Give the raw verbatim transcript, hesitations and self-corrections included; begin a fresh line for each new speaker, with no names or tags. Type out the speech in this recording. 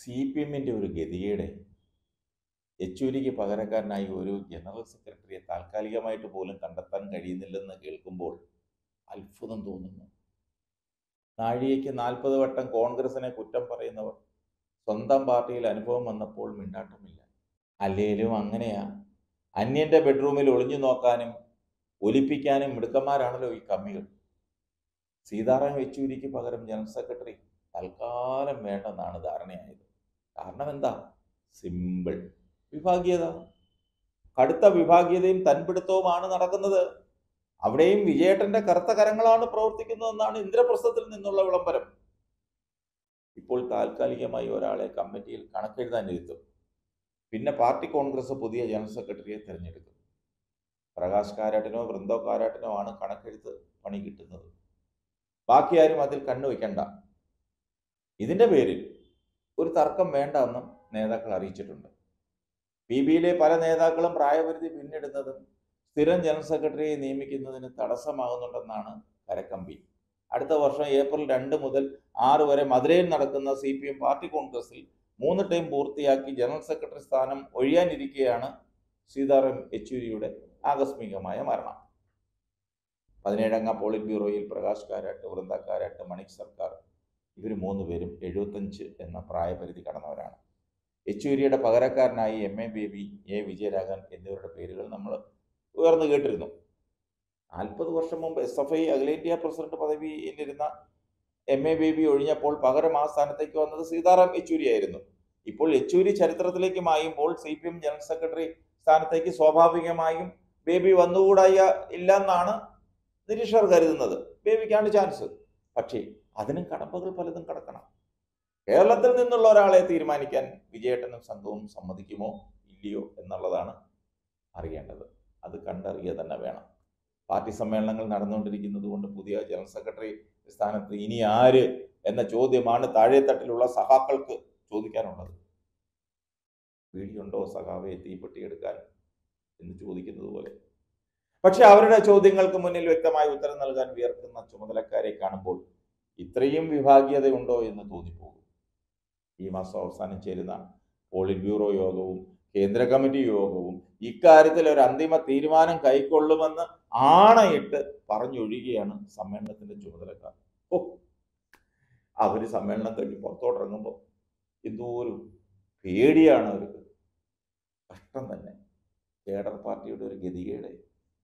C P എമ്മിൻ്റെ ഒരു ഗതികേടെ യെച്ചൂരിക്ക് പകരക്കാരനായി ഒരു ജനറൽ സെക്രട്ടറിയെ താൽക്കാലികമായിട്ട് പോലും കണ്ടെത്താൻ കഴിയുന്നില്ലെന്ന് കേൾക്കുമ്പോൾ അത്ഭുതം തോന്നുന്നു. നാഴികയ്ക്ക് നാൽപ്പത് വട്ടം കോൺഗ്രസിനെ കുറ്റം പറയുന്നവർ സ്വന്തം പാർട്ടിയിൽ അനുഭവം വന്നപ്പോൾ മിണ്ടാട്ടമില്ല. അല്ലേലും അങ്ങനെയാ. അന്യൻ്റെ ബെഡ്റൂമിൽ ഒളിഞ്ഞു നോക്കാനും ഒലിപ്പിക്കാനും മിടുക്കന്മാരാണല്ലോ ഈ കമ്മികൾ. സീതാറാം യെച്ചൂരിക്ക് പകരം ജനറൽ സെക്രട്ടറി തൽക്കാലം വേണ്ടെന്നാണ് ധാരണയായത്. കാരണം എന്താ? സിമ്പിൾ, വിഭാഗീയത. കടുത്ത വിഭാഗീയതയും തൻപിടുത്തവുമാണ് നടക്കുന്നത്. അവിടെയും വിജയേട്ടന്റെ കറുത്ത കരങ്ങളാണ് പ്രവർത്തിക്കുന്നതെന്നാണ് ഇന്ദ്രപ്രസ്ഥത്തിൽ നിന്നുള്ള വിളംബരം. ഇപ്പോൾ താൽക്കാലികമായി ഒരാളെ കമ്മിറ്റിയിൽ കണക്കെഴുതാൻ ഇരുത്തും. പിന്നെ പാർട്ടി കോൺഗ്രസ് പുതിയ ജനറൽ സെക്രട്ടറിയെ തിരഞ്ഞെടുക്കും. പ്രകാശ് കാരാട്ടിനോ വൃന്ദോ കാരാട്ടിനോ ആണ് കണക്കെഴുത്ത് പണി കിട്ടുന്നത്. ബാക്കി ആരും അതിൽ കണ്ണുവെക്കണ്ട. ഇതിന്റെ പേരിൽ ഒരു തർക്കം വേണ്ട എന്നും നേതാക്കൾ അറിയിച്ചിട്ടുണ്ട്. പി ബിയിലെ പല നേതാക്കളും പ്രായപരിധി പിന്നിടുന്നതും സ്ഥിരം ജനറൽ സെക്രട്ടറിയെ നിയമിക്കുന്നതിന് തടസ്സമാകുന്നുണ്ടെന്നാണ് കരക്കമ്പി. അടുത്ത വർഷം ഏപ്രിൽ രണ്ട് മുതൽ ആറ് വരെ മധുരയിൽ നടക്കുന്ന സി പി എം പാർട്ടി കോൺഗ്രസിൽ മൂന്ന് ടൈം പൂർത്തിയാക്കി ജനറൽ സെക്രട്ടറി സ്ഥാനം ഒഴിയാനിരിക്കെയാണ് സീതാറാം യെച്ചൂരിയുടെ ആകസ്മികമായ മരണം. പതിനേഴംഗ പോളിറ്റ് ബ്യൂറോയിൽ പ്രകാശ് കാരാട്ട്, വൃന്ദ കാരാട്ട്, മണിക് സർക്കാർ ഇവർ മൂന്ന് പേരും എഴുപത്തഞ്ച് എന്ന പ്രായപരിധി കടന്നവരാണ്. യെച്ചൂരിയുടെ പകരക്കാരനായി M A Baby, A Vijayaraghavan എന്നിവരുടെ പേരുകൾ നമ്മൾ ഉയർന്നു കേട്ടിരുന്നു. നാൽപ്പത് വർഷം മുമ്പ് എസ് എഫ് ഐ അഖിലേന്ത്യാ പ്രസിഡന്റ് പദവിയിലിരുന്ന എം എ ബേബി ഒഴിഞ്ഞപ്പോൾ പകരം ആ സ്ഥാനത്തേക്ക് വന്നത് സീതാറാം യെച്ചൂരി ആയിരുന്നു. ഇപ്പോൾ യെച്ചൂരി ചരിത്രത്തിലേക്ക് മായുമ്പോൾ C P M general secretary സ്ഥാനത്തേക്ക് സ്വാഭാവികമായും ബേബി വന്നുകൂടായ ഇല്ല എന്നാണ് നിരീക്ഷകർ കരുതുന്നത്. ബേബിക്കാണ് ചാൻസ്. പക്ഷേ അതിനും കടമ്പകൾ പലതും കടക്കണം. കേരളത്തിൽ നിന്നുള്ള ഒരാളെ തീരുമാനിക്കാൻ വിജയേട്ടനും സംഘവും സമ്മതിക്കുമോ ഇല്ലയോ എന്നുള്ളതാണ് അറിയേണ്ടത്. അത് കണ്ടറിയുക തന്നെ വേണം. പാർട്ടി സമ്മേളനങ്ങൾ നടന്നുകൊണ്ടിരിക്കുന്നത് കൊണ്ട് പുതിയ ജനറൽ സെക്രട്ടറി സ്ഥാനത്ത് ഇനി ആര് എന്ന ചോദ്യമാണ് താഴെത്തട്ടിലുള്ള സഖാക്കൾക്ക് ചോദിക്കാനുള്ളത്. വീടിയുണ്ടോ സഖാവെ തീപ്പെട്ടിയെടുക്കാൻ എന്ന് ചോദിക്കുന്നത് പോലെ. പക്ഷെ അവരുടെ ചോദ്യങ്ങൾക്ക് മുന്നിൽ വ്യക്തമായ ഉത്തരം നൽകാൻ വിയർക്കുന്ന ചുമതലക്കാരെ കാണുമ്പോൾ ഇത്രയും വിഭാഗീയതയുണ്ടോ എന്ന് തോന്നിപ്പോകും. ഈ മാസം അവസാനം ചേരുന്ന പോളിറ്റ് ബ്യൂറോ യോഗവും കേന്ദ്ര കമ്മിറ്റി യോഗവും ഇക്കാര്യത്തിൽ ഒരു അന്തിമ തീരുമാനം കൈക്കൊള്ളുമെന്ന് ആണയിട്ട് പറഞ്ഞൊഴിയുകയാണ് സമ്മേളനത്തിന്റെ ചുമതലക്കാർ. ഓ, അവര് സമ്മേളനം കഴിഞ്ഞ് പുറത്തോട്ടിറങ്ങുമ്പോൾ എന്തോ ഒരു പേടിയാണ് അവർക്ക്. കഷ്ടം തന്നെ. കേഡർ പാർട്ടിയുടെ ഒരു ഗതികേട്.